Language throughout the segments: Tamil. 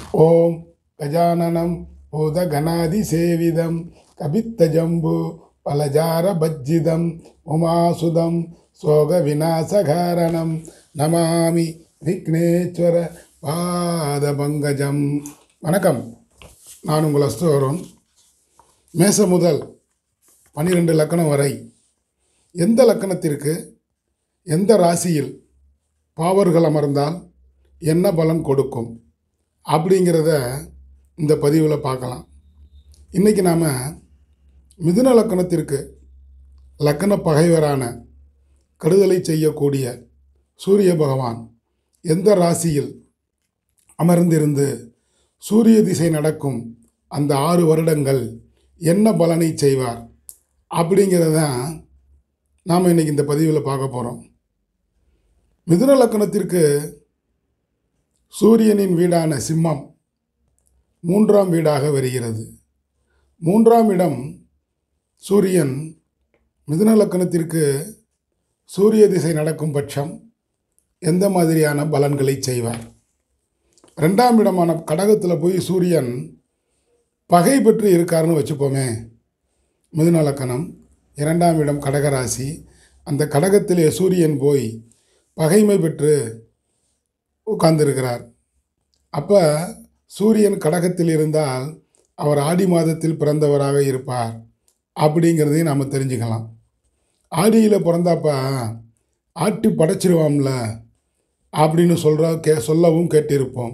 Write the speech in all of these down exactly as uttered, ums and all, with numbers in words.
ஓம் கஜானனம் பூதகணாதிசேவிதம் கபித்தஜம்பு பலஜாரபஜ்ஜிதம் உமாசுதம் சோக விநாசகாரணம் நமாமி விக்னேஸ்வர பாதபங்கஜம். வணக்கம், நான் உங்கள் அஸ்தோரம். மேச முதல் பன்னிரெண்டு லக்கணம் வரை எந்த லக்கணத்திற்கு எந்த ராசியில் பாவர்கள் அமர்ந்தால் என்ன பலன் கொடுக்கும் அப்படிங்கிறத இந்த பதிவில் பார்க்கலாம். இன்றைக்கி நாம் மிதுன லக்கணத்திற்கு லக்கண பகைவரான கெடுதலை செய்யக்கூடிய சூரிய பகவான் எந்த ராசியில் அமர்ந்திருந்து சூரிய திசை நடக்கும் அந்த ஆறு வருடங்கள் என்ன பலனை செய்வார் அப்படிங்கிறத நாம் இன்றைக்கி இந்த பதிவில் பார்க்க போகிறோம். மிதுன லக்கணத்திற்கு சூரியனின் வீடான சிம்மம் மூன்றாம் வீடாக வருகிறது. மூன்றாம் இடம் சூரியன் மிதுன லக்கணத்திற்கு சூரிய திசை நடக்கும் பட்சம் எந்த மாதிரியான பலன்களை செய்வார்? ரெண்டாம் இடமான கடகத்தில் போய் சூரியன் பகை பெற்று இருக்காருன்னு வச்சுப்போமே. மிதுன லக்கணம் இரண்டாம் இடம் கடகராசி. அந்த கடகத்திலே சூரியன் போய் பகைமை பெற்று உட்கார்ந்திருக்கிறார். அப்போ சூரியன் கடகத்தில் இருந்தால் அவர் ஆடி மாதத்தில் பிறந்தவராக இருப்பார் அப்படிங்கிறதையும் நாம் தெரிஞ்சுக்கலாம். ஆடியில் பிறந்தாப்பா ஆட்டி படைச்சிருவாம்ல அப்படின்னு சொல்கிற கே சொல்லவும் கேட்டிருப்போம்.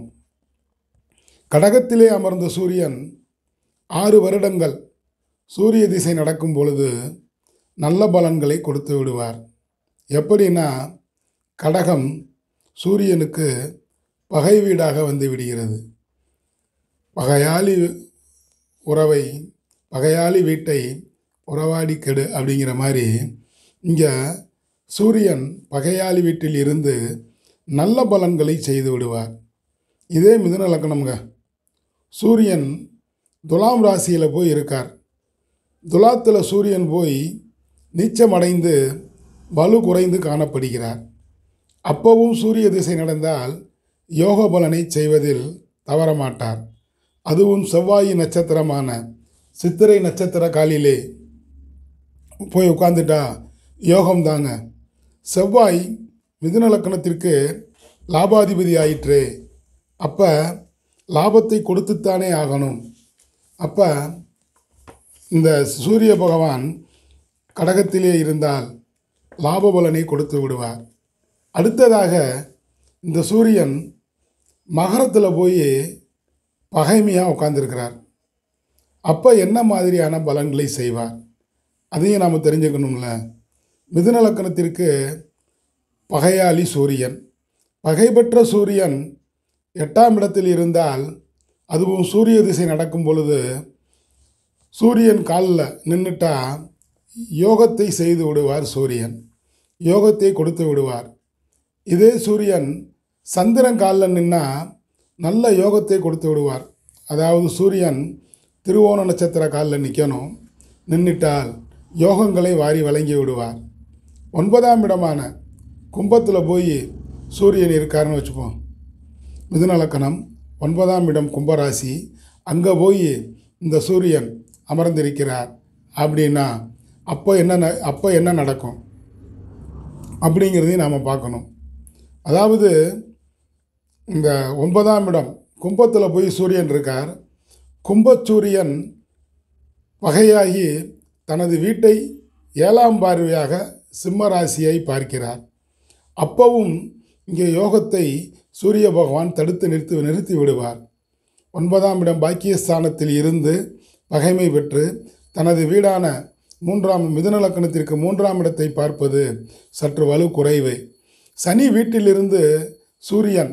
கடகத்திலே அமர்ந்த சூரியன் ஆறு வருடங்கள் சூரிய திசை நடக்கும் பொழுது நல்ல பலன்களை கொடுத்து விடுவார். எப்படின்னா, கடகம் சூரியனுக்கு பகை வீடாக வந்து விடுகிறது. பகையாளி உறவை பகையாளி வீட்டை உறவாடி கெடு அப்படிங்கிற மாதிரி இங்கே சூரியன் பகையாளி வீட்டில் இருந்து நல்ல பலன்களை செய்து விடுவார். இதே மிதுன லக்கணம்ங்க. சூரியன் துலாம் ராசியில் போய் இருக்கார். துலாத்தில் சூரியன் போய் நீச்சமடைந்து வலு குறைந்து காணப்படுகிறார். அப்பவும் சூரிய திசை நடந்தால் யோக பலனை செய்வதில் தவறமாட்டார். அதுவும் செவ்வாய் நட்சத்திரமான சித்திரை நட்சத்திர காலிலே போய் உட்கார்ந்துட்டா யோகம் தாங்க. செவ்வாய் மிதுன லக்கணத்திற்கு லாபாதிபதி ஆயிற்று. அப்போ லாபத்தை கொடுத்துத்தானே ஆகணும். அப்போ இந்த சூரிய பகவான் கடகத்திலே இருந்தால் லாப பலனை கொடுத்து விடுவார். அடுத்ததாக இந்த சூரியன் மகரத்தில் போய் பகைமையாக உட்கார்ந்துருக்கிறார். அப்போ என்ன மாதிரியான பலன்களை செய்வார் அதையும் நாம் தெரிஞ்சுக்கணும்ல. மிதுன லக்கணத்திற்கு பகையாளி சூரியன். பகை பெற்ற சூரியன் எட்டாம் இடத்தில் இருந்தால், அதுவும் சூரிய திசை நடக்கும் பொழுது சூரியன் காலில் நின்றுட்டா யோகத்தை செய்து விடுவார். சூரியன் யோகத்தை கொடுத்து விடுவார். இதே சூரியன் சந்திரன் காலில் நின்னா நல்ல யோகத்தை கொடுத்து விடுவார். அதாவது சூரியன் திருவோண நட்சத்திர காலில் நிற்கணும், நின்றுட்டால் யோகங்களை வாரி வழங்கி விடுவார். ஒன்பதாம் இடமான கும்பத்தில் போய் சூரியன் இருக்காருன்னு வச்சுப்போம். மிதுன லக்கணம் ஒன்பதாம் இடம் கும்பராசி. அங்கே போய் இந்த சூரியன் அமர்ந்திருக்கிறார் அப்படின்னா அப்போ என்ன அப்போ என்ன நடக்கும் அப்படிங்கிறதையும் நாம் பார்க்கணும். அதாவது இந்த ஒன்பதாம் இடம் கும்பத்தில் போய் சூரியன் இருக்கார். கும்பச்சூரியன் பகையாகி தனது வீட்டை ஏழாம் பார்வையாக சிம்ம ராசியை பார்க்கிறார். அப்பவும் இங்கே யோகத்தை சூரிய பகவான் தடுத்து நிறுத்தி நிறுத்தி விடுவார். ஒன்பதாம் இடம் பாக்கியஸ்தானத்தில் இருந்து பகைமை பெற்று தனது வீடான மூன்றாம் மிதுன லக்கணத்திற்கு மூன்றாம் இடத்தை பார்ப்பது சற்று வலு குறைவு. சனி வீட்டிலிருந்து சூரியன்,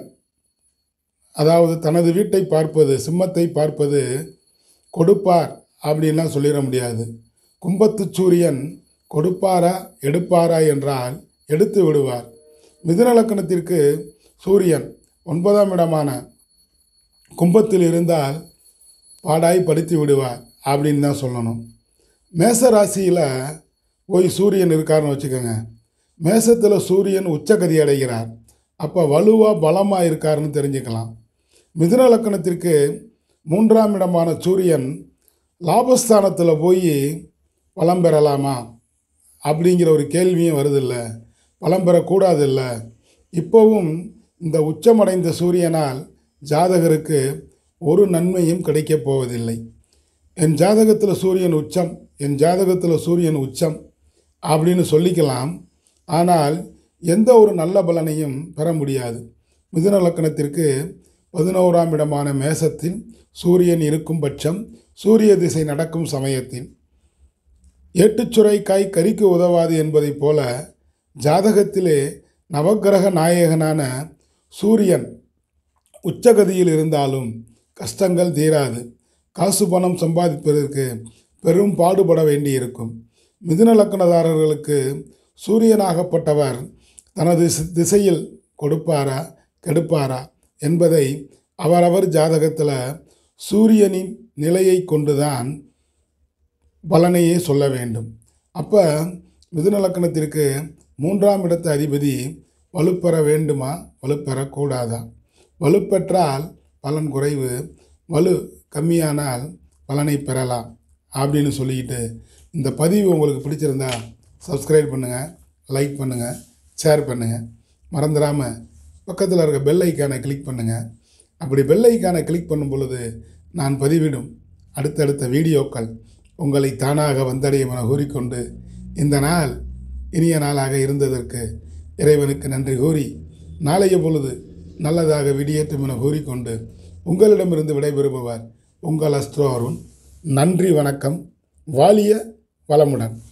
அதாவது தனது வீட்டை பார்ப்பது, சிம்மத்தை பார்ப்பது கொடுப்பார் அப்படின்லாம் சொல்லிட முடியாது. கும்பத்து சூரியன் கொடுப்பாரா எடுப்பாரா என்றால் எடுத்து விடுவார். மிதுன லக்கணத்திற்கு சூரியன் ஒன்பதாம் இடமான கும்பத்தில் இருந்தால் பாடாய் படுத்தி விடுவார் அப்படின்னு தான் சொல்லணும். மேச ராசியில் போய் சூரியன் இருக்காருன்னு வச்சுக்கோங்க. மேசத்தில் சூரியன் உச்சகதி அடைகிறார். அப்போ வலுவாக பலமாக இருக்காருன்னு தெரிஞ்சுக்கலாம். மிதுன லக்கணத்திற்கு மூன்றாம் இடமான சூரியன் லாபஸ்தானத்தில் போய் பலம் பெறலாமா அப்படிங்கிற ஒரு கேள்வியும் வருதில்ல, பலம் பெறக்கூடாதில்ல. இப்போவும் இந்த உச்சமடைந்த சூரியனால் ஜாதகருக்கு ஒரு நன்மையும் கிடைக்கப் போவதில்லை. என் ஜாதகத்தில் சூரியன் உச்சம், என் ஜாதகத்தில் சூரியன் உச்சம் அப்படின்னு சொல்லிக்கலாம். ஆனால் எந்த ஒரு நல்ல பலனையும் பெற முடியாது. மிதுன லக்கணத்திற்கு பதினோராம் இடமான மேசத்தில் சூரியன் இருக்கும் பட்சம், சூரிய திசை நடக்கும் சமயத்தில் ஏட்டுச்சுரைக்காய் கரிக்கு உதவாது என்பதைப் போல ஜாதகத்திலே நவக்கிரக நாயகனான சூரியன் உச்சகதியில் இருந்தாலும் கஷ்டங்கள் தீராது. காசு பணம் சம்பாதிப்பதற்கு பெரும் பாடுபட வேண்டியிருக்கும். மிதுன லக்கணதாரர்களுக்கு சூரியனாகப்பட்டவர் தனது திசையில் கொடுப்பாரா கெடுப்பாரா என்பதை அவரவர் ஜாதகத்தில் சூரியனின் நிலையை கொண்டுதான் பலனையே சொல்ல வேண்டும். அப்போ மிதுன லக்கணத்திற்கு மூன்றாம் இடத்து அதிபதி வலுப்பெற வேண்டுமா, வலுப்பெறக்கூடாதா? வலுப்பெற்றால் பலன் குறைவு, வலு கம்மியானால் பலனை பெறலாம் அப்படின்னு சொல்லிக்கிட்டு, இந்த பதிவு உங்களுக்கு பிடிச்சிருந்தா சப்ஸ்கிரைப் பண்ணுங்கள், லைக் பண்ணுங்கள், ஷேர் பண்ணுங்கள். மறந்துடாமல் பக்கத்தில் இருக்க பெல் ஐக்கானை கிளிக் பண்ணுங்கள். அப்படி பெல் ஐக்கானை கிளிக் பண்ணும் பொழுது நான் பதிவிடும் அடுத்தடுத்த வீடியோக்கள் உங்களை தானாக வந்தடையும் என கூறிக்கொண்டு, இந்த நாள் இனிய நாளாக இருந்ததற்கு இறைவனுக்கு நன்றி கூறி, நாளைய பொழுது நல்லதாக விடியேற்றும் என கூறிக்கொண்டு உங்களிடமிருந்து விடைபெறுபவர் உங்கள் அஸ்ட்ரோ அருண். நன்றி, வணக்கம். வாழிய வளமுடன்.